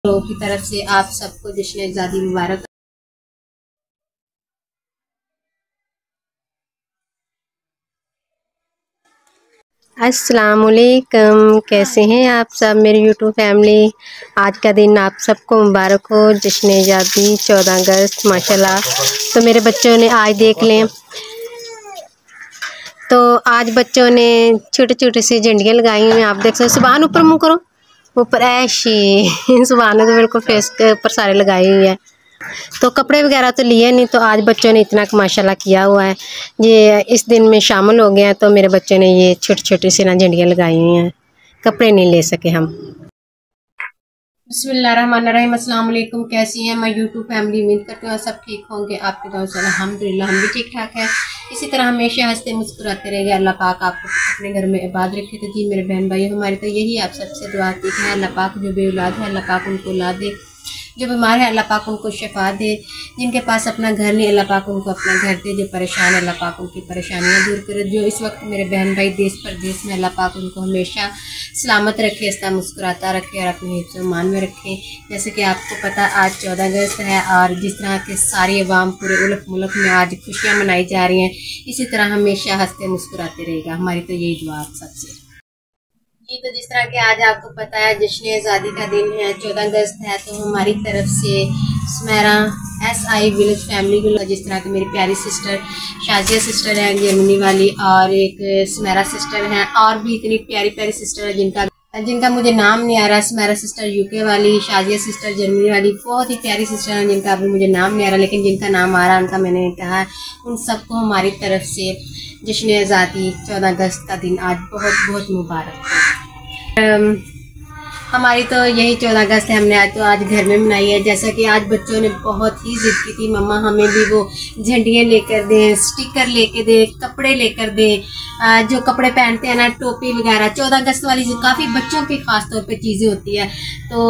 लोगों की तरफ से आप सबको जश्न आज़ादी मुबारक। अस्सलामुअलैकुम, कैसे हैं आप सब मेरी यूट्यूब फैमिली। आज का दिन आप सबको मुबारक हो, जश्न आज़ादी 14 अगस्त माशाल्लाह। तो मेरे बच्चों ने आज देख लें, तो आज बच्चों ने छोटे छोटे सी झंडियाँ लगाई हुई हैं। आप देख सकते हो। सुभान ऊपर मुँह करो, ऊपर ऐशी सुभान ने तो बिल्कुल फेस के ऊपर सारे लगाई हुई है। तो कपड़े वगैरह तो लिए नहीं, तो आज बच्चों ने इतना माशाल्लाह किया हुआ है। ये इस दिन में शामिल हो गए हैं, तो मेरे बच्चों ने ये छोटी छोटी सी ना झंडियाँ लगाई हुई हैं। कपड़े नहीं ले सके हम। बिस्मिल्लाहिर्रहमानिर्रहीम, अस्सलाम वालेकुम। कैसी हैं मैं यूट्यूब फैमिली, उम्मीद करते हैं सब ठीक होंगे। आपके दुआ से अल्हम्दुलिल्लाह हम भी ठीक ठाक है। इसी तरह हमेशा हंसते मुस्कुराते रहेंगे। अल्लाह पाक आपको अपने घर में इबाद रखे। तो जी मेरे बहन भाई, हमारी तो यही आप सबसे दुआ आती है, अल्लाह पाक जो बे औलाद है अल्लाह पाक उनको औलाद दे, जो बीमार है अल्लाह पाक उनको शिफा दे, जिनके पास अपना घर नहीं अल्लाह पाक उनको अपना घर दे, जो परेशान है अल्लाह पाक उनकी परेशानियां दूर करे, जो इस वक्त मेरे बहन भाई देश परदेश में अल्लाह पाक उनको हमेशा सलामत रखे, हंसता मुस्कुराता रखे और अपने हिफ्ज़ मान में रखे। जैसे कि आपको पता आज 14 अगस्त है, और जिस तरह के सारी अवाम पूरे मुल्क में आज खुशियाँ मनाई जा रही हैं, इसी तरह हमेशा हंसते मुस्कुराते रहेगा। हमारी तो यही दुआ आप सबसे जी। तो जिस तरह के आज आपको पता है जश्न आज़ादी का दिन है, 14 अगस्त है, तो हमारी तरफ से सुमेरा SI विलेज फैमिली को, जिस तरह की मेरी प्यारी सिस्टर शाजिया सिस्टर है जर्मनी वाली, और एक सुमेरा सिस्टर हैं, और भी इतनी प्यारी प्यारी सिस्टर है जिनका मुझे नाम नहीं आ रहा। सुमेरा सिस्टर UK वाली, शाजिया सिस्टर जर्मनी वाली, बहुत ही प्यारी सिस्टर हैं जिनका अभी मुझे नाम नहीं आ रहा, लेकिन जिनका नाम आ रहा उनका मैंने कहा। उन सबको हमारी तरफ से जश्न आज़ादी 14 अगस्त का दिन आज बहुत बहुत मुबारक हो। हमारी तो यही 14 अगस्त है, हमने आज घर में मनाई है। जैसा कि आज बच्चों ने बहुत ही जिद की थी, मम्मा हमें भी वो झंडियाँ लेकर दें, स्टिकर लेकर दें, कपड़े लेकर दें, जो कपड़े पहनते हैं ना, टोपी वगैरह 14 अगस्त वाली जो काफ़ी बच्चों की ख़ास तौर पे चीज़ें होती है। तो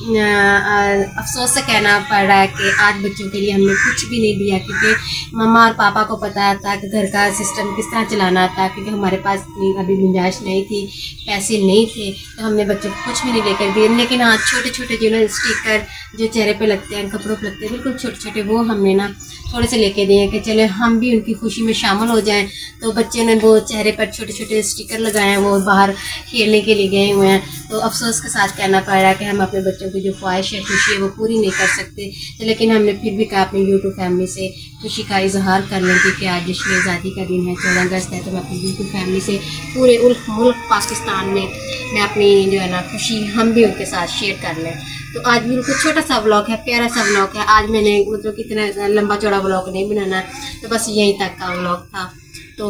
अफसोस से कहना पड़ रहा है कि आज बच्चों के लिए हमने कुछ भी नहीं दिया, क्योंकि मम्मा और पापा को पता था कि घर का सिस्टम किस तरह चलाना था, क्योंकि हमारे पास अभी गुंजाइश नहीं थी, पैसे नहीं थे, तो हमने बच्चों को कुछ भी नहीं लेकर दिए। लेकिन हाँ, छोटे छोटे जो ना स्टिकर जो चेहरे पे लगते हैं, कपड़ों पे लगते हैं, बिल्कुल छोटे छोटे, वो हमने ना थोड़े से लेके दिए कि चले हम भी उनकी खुशी में शामिल हो जाएं। तो बच्चे ने वो चेहरे पर छोटे छोटे स्टिकर लगाए हैं, वो बाहर खेलने के लिए गए हुए हैं। तो अफसोस के साथ कहना पड़ रहा है कि हम अपने बच्चों की जो ख्वाहिश है, खुशी है, वो पूरी नहीं कर सकते। तो लेकिन हमने फिर भी कहा अपनी यूट्यूब फैमिली से खुशी का इजहार कर लें, क्योंकि आज जश्न आज़ादी का दिन है, 14 अगस्त है, तो मैं अपनी यूट्यूब फैमिली से पूरे मुल्क पाकिस्तान में मैं अपनी जो है ना खुशी हम भी उनके साथ शेयर कर लें। तो आज बिल्कुल छोटा सा व्लॉग है, प्यारा सा व्लॉग है। आज मैंने मतलब इतना लंबा चौड़ा व्लॉग नहीं बनाना, तो बस यहीं तक का व्लॉग था। तो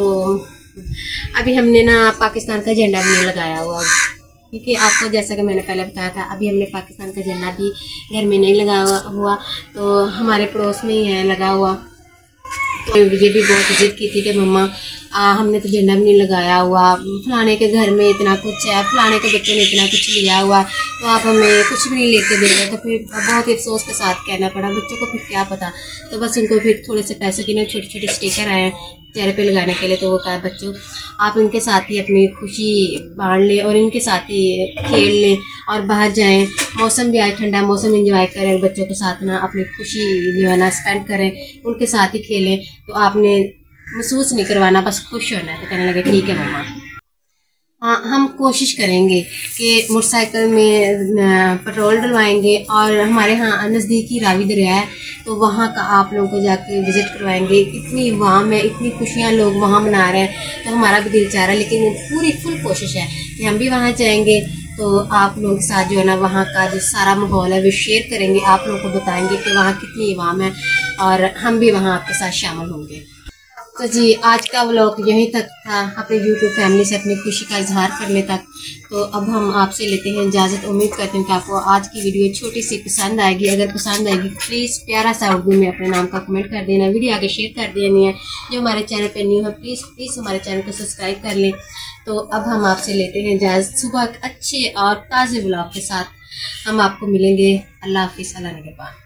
अभी हमने ना पाकिस्तान का झंडा भी नहीं लगाया हुआ, क्योंकि आपको जैसा कि मैंने पहले बताया था, अभी हमने पाकिस्तान का झंडा भी घर में नहीं लगाया हुआ, तो हमारे पड़ोस में ही है लगा हुआ। तो ये भी बहुत जिद की थी कि मम्मा हमने तो झंडा भी नहीं लगाया हुआ, फलाने के घर में इतना कुछ है, फलाने के बच्चे ने इतना कुछ लिया हुआ, तो आप हमें कुछ भी नहीं लेके दे रहे। तो फिर बहुत ही अफसोस के साथ कहना पड़ा, बच्चों को फिर क्या पता। तो बस उनको फिर थोड़े से पैसे के ना छोटे छोटे स्टिकर आए चेहरे पे लगाने के लिए, तो वो कहा बच्चों आप इनके साथ ही अपनी खुशी बांट लें और इनके साथ ही खेल लें और बाहर जाएं, मौसम भी आज ठंडा, मौसम एंजॉय करें, बच्चों के साथ ना अपनी खुशी जो है ना स्पेंड करें, उनके साथ ही खेलें। तो आपने महसूस नहीं करवाना, बस खुश होना है। तो कहने लगे ठीक है मम्मा। हाँ, हम कोशिश करेंगे कि मोटरसाइकिल में पेट्रोल डलवाएंगे, और हमारे यहाँ नज़दीकी रावी दरिया है, तो वहाँ का आप लोगों को जाके विज़िट करवाएंगे। इतनी वाम है, इतनी खुशियाँ लोग वहाँ मना रहे हैं, तो हमारा भी दिल चाह रहा है, लेकिन पूरी फुल कोशिश है कि हम भी वहाँ जाएंगे, तो आप लोगों के साथ जो है ना वहाँ का जो सारा माहौल है वो शेयर करेंगे, आप लोगों को बताएंगे कि वहाँ कितनी वाम है, और हम भी वहाँ आपके साथ शामिल होंगे। तो जी आज का व्लॉग यहीं तक था, अपने यूट्यूब फैमिली से अपनी खुशी का इजहार करने तक। तो अब हम आपसे लेते हैं इजाज़त। उम्मीद करते हैं कि आपको आज की वीडियो छोटी सी पसंद आएगी। अगर पसंद आएगी प्लीज़ प्यारा सा उर्दू में अपने नाम का कमेंट कर देना, वीडियो आगे शेयर कर देनी है। जो हमारे चैनल पर न्यू है प्लीज़ हमारे चैनल को सब्सक्राइब कर लें। तो अब हम आपसे लेते हैं इजाज़त। सुबह अच्छे और ताज़े व्लॉग के साथ हम आपको मिलेंगे। अल्लाह हाफिज़, अल्लाह निगहबान।